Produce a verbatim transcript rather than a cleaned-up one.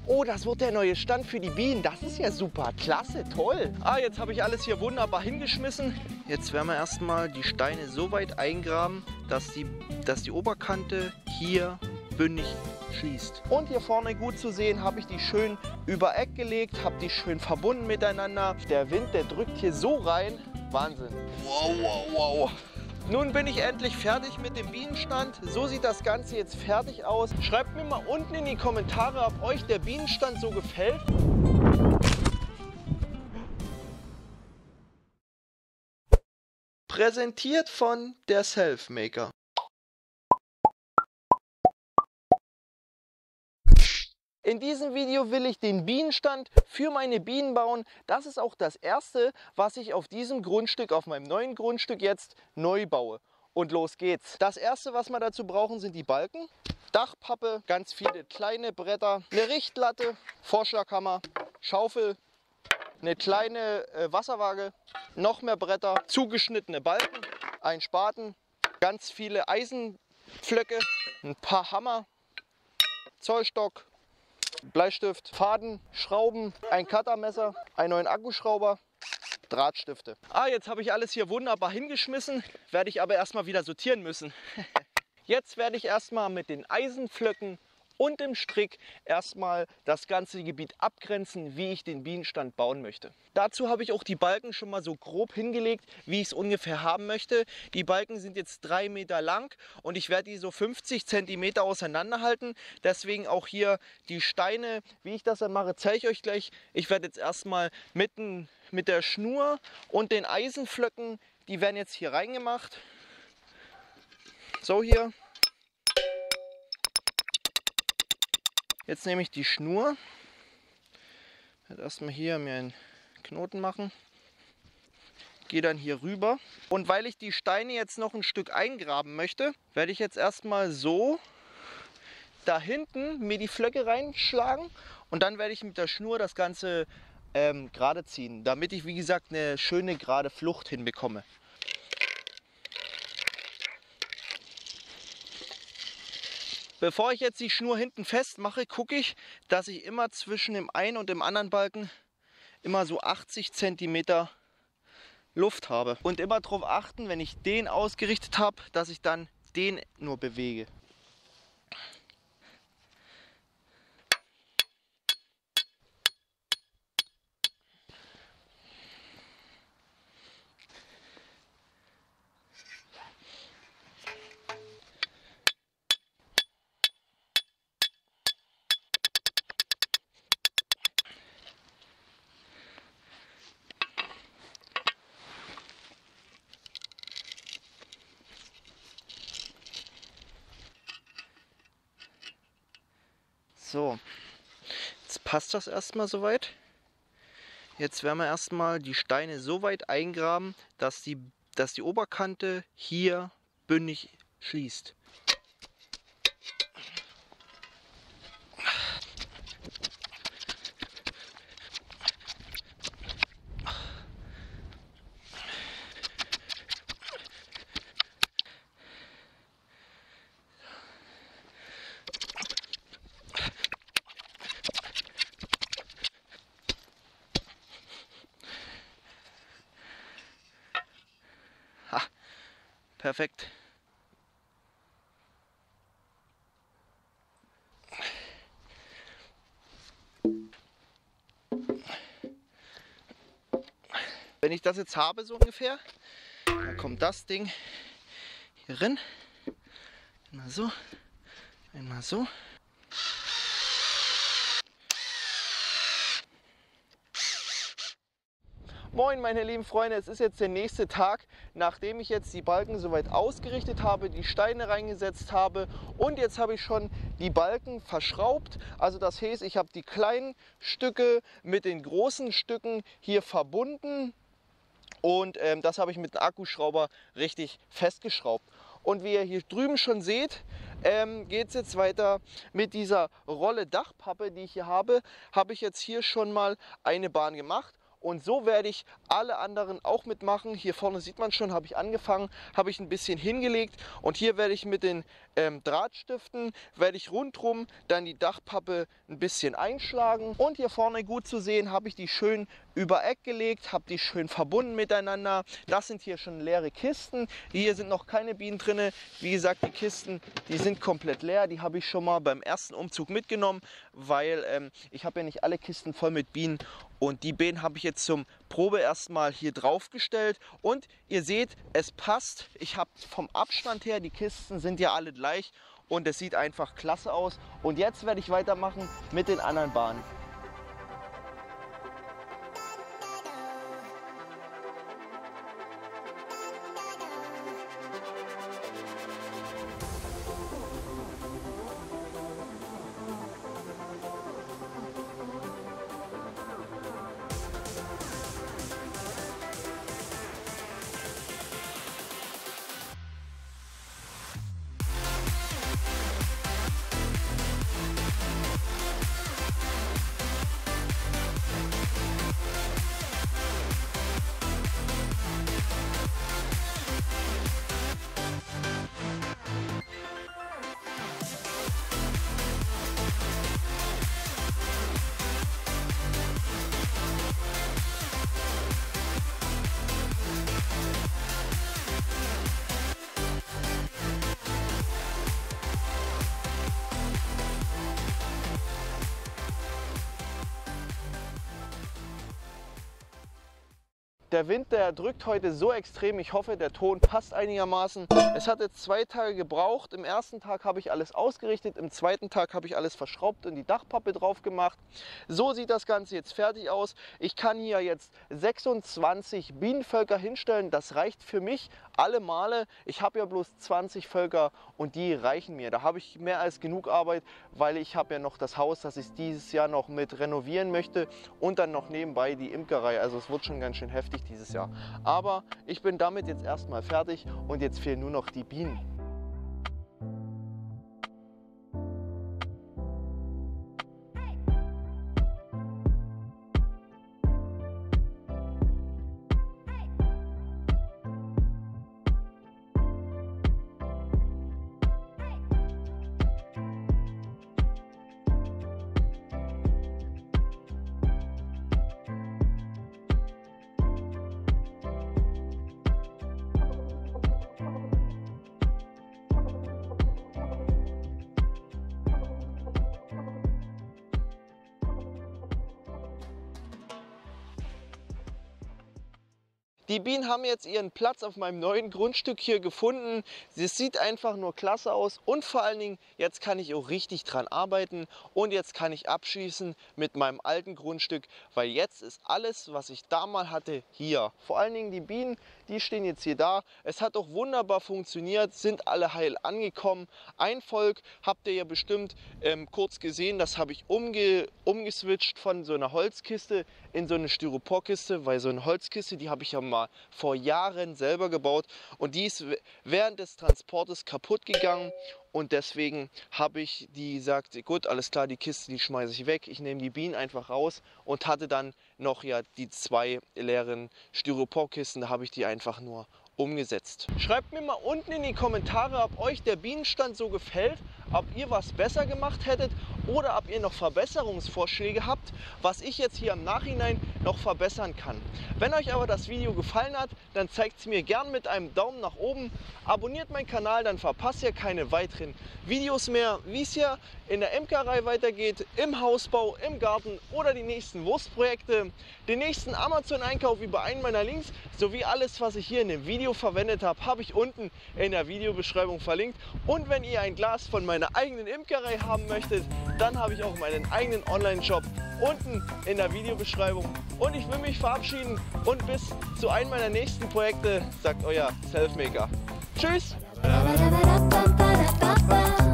Oh, das wird der neue Stand für die Bienen. Das ist ja super, klasse, toll. Ah, jetzt habe ich alles hier wunderbar hingeschmissen. Jetzt werden wir erstmal die Steine so weit eingraben, dass die, dass die Oberkante hier bündig schließt. Und hier vorne gut zu sehen, habe ich die schön über Eck gelegt, habe die schön verbunden miteinander. Der Wind, der drückt hier so rein. Wahnsinn. Wow, wow, wow. Nun bin ich endlich fertig mit dem Bienenstand. So sieht das Ganze jetzt fertig aus. Schreibt mir mal unten in die Kommentare, ob euch der Bienenstand so gefällt. Präsentiert von der Selfmaker. In diesem Video will ich den Bienenstand für meine Bienen bauen. Das ist auch das erste, was ich auf diesem Grundstück, auf meinem neuen Grundstück jetzt neu baue. Und los geht's. Das erste, was wir dazu brauchen, sind die Balken, Dachpappe, ganz viele kleine Bretter, eine Richtlatte, Vorschlaghammer, Schaufel, eine kleine äh, Wasserwaage, noch mehr Bretter, zugeschnittene Balken, ein Spaten, ganz viele Eisenpflöcke, ein paar Hammer, Zollstock, Bleistift, Faden, Schrauben, ein Cuttermesser, einen neuen Akkuschrauber, Drahtstifte. Ah, jetzt habe ich alles hier wunderbar hingeschmissen, werde ich aber erstmal wieder sortieren müssen. Jetzt werde ich erstmal mit den Eisenpflöcken und dem Strick erstmal das ganze Gebiet abgrenzen, wie ich den Bienenstand bauen möchte. Dazu habe ich auch die Balken schon mal so grob hingelegt, wie ich es ungefähr haben möchte. Die Balken sind jetzt drei Meter lang und ich werde die so fünfzig Zentimeter auseinanderhalten. Deswegen auch hier die Steine, wie ich das dann mache, zeige ich euch gleich. Ich werde jetzt erstmal mitten mit der Schnur und den Eisenpflöcken, die werden jetzt hier reingemacht. So hier. Jetzt nehme ich die Schnur, werde erstmal hier mir einen Knoten machen, gehe dann hier rüber und weil ich die Steine jetzt noch ein Stück eingraben möchte, werde ich jetzt erstmal so da hinten mir die Flöcke reinschlagen und dann werde ich mit der Schnur das Ganze ähm, gerade ziehen, damit ich wie gesagt eine schöne gerade Flucht hinbekomme. Bevor ich jetzt die Schnur hinten festmache, gucke ich, dass ich immer zwischen dem einen und dem anderen Balken immer so achtzig Zentimeter Luft habe. Und immer darauf achten, wenn ich den ausgerichtet habe, dass ich dann den nur bewege. So, jetzt passt das erstmal soweit. Jetzt werden wir erstmal die Steine so weit eingraben, dass die, dass die Oberkante hier bündig schließt. Perfekt. Wenn ich das jetzt habe, so ungefähr, dann kommt das Ding hier rein. Einmal so, einmal so. Moin meine lieben Freunde, es ist jetzt der nächste Tag, nachdem ich jetzt die Balken soweit ausgerichtet habe, die Steine reingesetzt habe und jetzt habe ich schon die Balken verschraubt. Also das heißt, ich habe die kleinen Stücke mit den großen Stücken hier verbunden und ähm, das habe ich mit dem Akkuschrauber richtig festgeschraubt. Und wie ihr hier drüben schon seht, ähm, geht es jetzt weiter mit dieser Rolle Dachpappe, die ich hier habe, habe ich jetzt hier schon mal eine Bahn gemacht. Und so werde ich alle anderen auch mitmachen. Hier vorne sieht man schon, habe ich angefangen, habe ich ein bisschen hingelegt. Und hier werde ich mit den ähm, Drahtstiften werde ich rundherum dann die Dachpappe ein bisschen einschlagen. Und hier vorne gut zu sehen, habe ich die schön über Eck gelegt, habe die schön verbunden miteinander. Das sind hier schon leere Kisten. Hier sind noch keine Bienen drin. Wie gesagt, die Kisten, die sind komplett leer. Die habe ich schon mal beim ersten Umzug mitgenommen, weil ähm, ich habe ja nicht alle Kisten voll mit Bienen. Und die Bienen habe ich jetzt zum Probe erstmal hier drauf gestellt. Und ihr seht, es passt. Ich habe vom Abstand her, die Kisten sind ja alle gleich. Und es sieht einfach klasse aus. Und jetzt werde ich weitermachen mit den anderen Bahnen. Der Wind, der drückt heute so extrem. Ich hoffe, der Ton passt einigermaßen. Es hat jetzt zwei Tage gebraucht. Im ersten Tag habe ich alles ausgerichtet. Im zweiten Tag habe ich alles verschraubt und die Dachpappe drauf gemacht. So sieht das Ganze jetzt fertig aus. Ich kann hier jetzt sechsundzwanzig Bienenvölker hinstellen. Das reicht für mich alle Male. Ich habe ja bloß zwanzig Völker und die reichen mir. Da habe ich mehr als genug Arbeit, weil ich habe ja noch das Haus, das ich dieses Jahr noch mit renovieren möchte und dann noch nebenbei die Imkerei. Also es wird schon ganz schön heftig dieses Jahr. Aber ich bin damit jetzt erstmal fertig und jetzt fehlen nur noch die Bienen. Die Bienen haben jetzt ihren Platz auf meinem neuen Grundstück hier gefunden. Es sieht einfach nur klasse aus und vor allen Dingen, jetzt kann ich auch richtig dran arbeiten und jetzt kann ich abschließen mit meinem alten Grundstück, weil jetzt ist alles, was ich da mal hatte, hier. Vor allen Dingen die Bienen, die stehen jetzt hier da. Es hat auch wunderbar funktioniert, sind alle heil angekommen. Ein Volk habt ihr ja bestimmt ähm, kurz gesehen, das habe ich umge umgeswitcht von so einer Holzkiste in so eine Styroporkiste, weil so eine Holzkiste, die habe ich ja mal vor Jahren selber gebaut und die ist während des Transportes kaputt gegangen und deswegen habe ich die gesagt, gut, alles klar, die Kiste, die schmeiße ich weg, ich nehme die Bienen einfach raus und hatte dann noch ja die zwei leeren Styroporkisten, da habe ich die einfach nur umgesetzt. Schreibt mir mal unten in die Kommentare, ob euch der Bienenstand so gefällt, ob ihr was besser gemacht hättet oder ob ihr noch Verbesserungsvorschläge habt, was ich jetzt hier im Nachhinein noch verbessern kann. Wenn euch aber das Video gefallen hat, dann zeigt es mir gern mit einem Daumen nach oben. Abonniert meinen Kanal, dann verpasst ihr keine weiteren Videos mehr, wie es hier in der Imkerei weitergeht, im Hausbau, im Garten oder die nächsten Wurstprojekte, den nächsten Amazon-Einkauf über einen meiner Links sowie alles, was ich hier in dem Video verwendet habe, habe ich unten in der Videobeschreibung verlinkt. Und wenn ihr ein Glas von meiner eigenen Imkerei haben möchtet, dann habe ich auch meinen eigenen Online-Shop unten in der Videobeschreibung. Und ich will mich verabschieden und bis zu einem meiner nächsten Projekte, sagt euer Selfmaker. Tschüss!